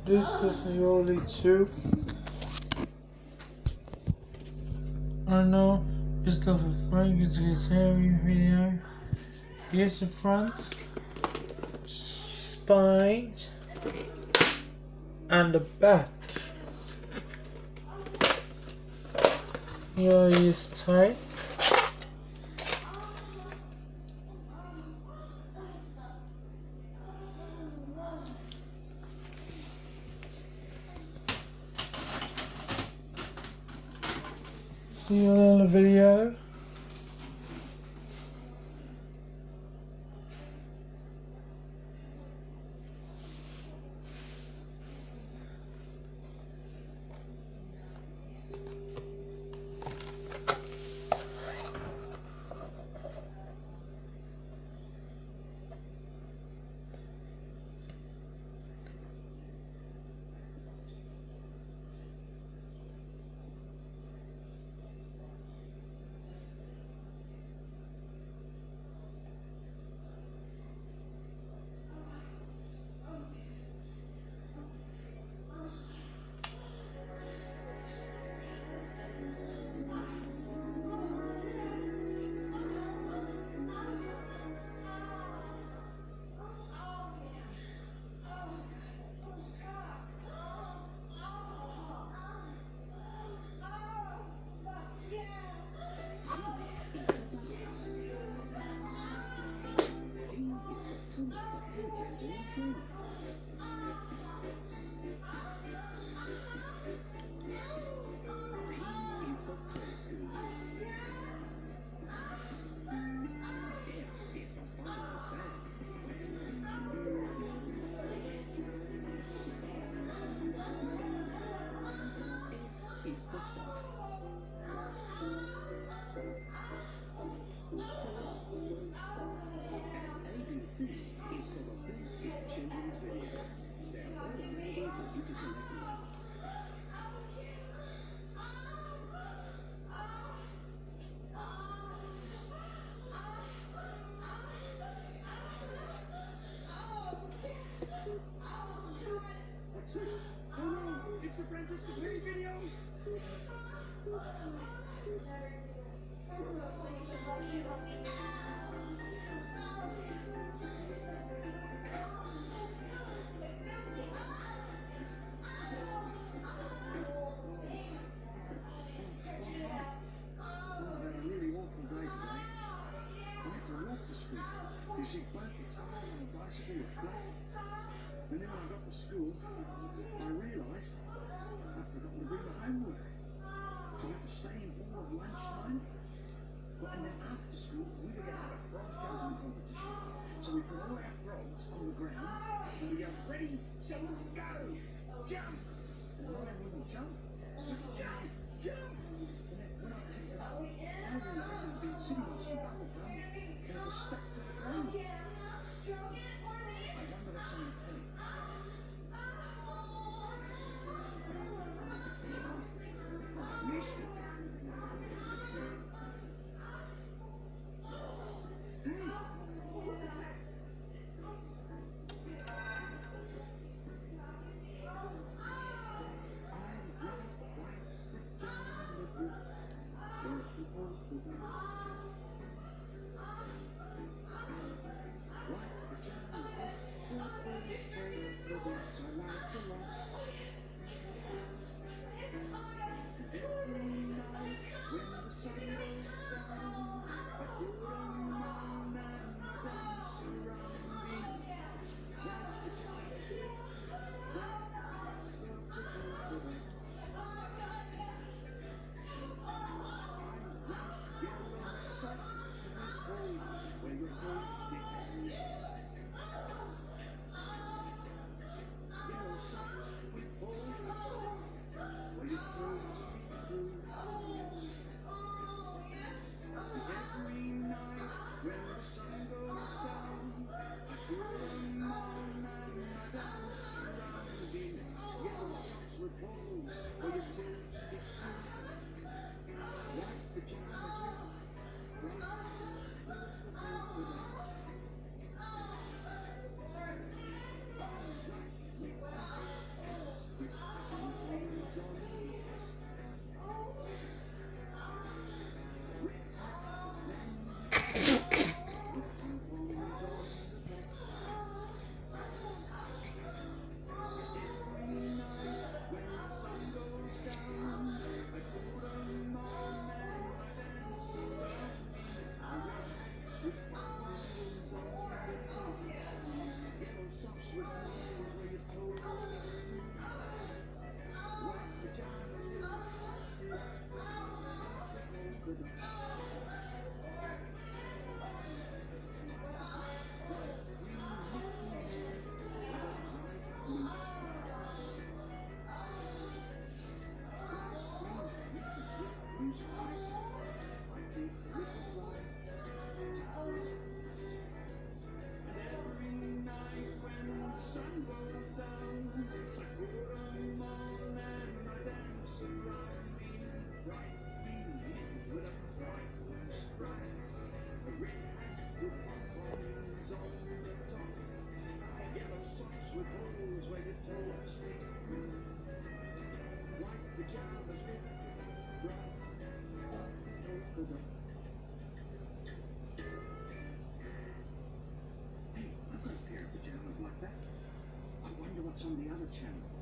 This is the only two. I know it's the Franciscus Henri video. Here's the front, spine, and the back. Here is tight. See you in the video. It's the Franciscus Henri video. She flat on a bicycle with flat. And then when I got to school, I realised I'd forgotten to bring my homework. So I had to stay in all of lunchtime. And then after school, we were going to have a frog jumping competition. So we put all our frogs on the ground and we go, ready, set, go, jump. And when I wouldn't jump, so jump, jump. And then when I picked it up, I realised I'd been sitting on some bubble gum and it was stuck to the ground. I wonder if someone paid. I missed it. some of the other channels.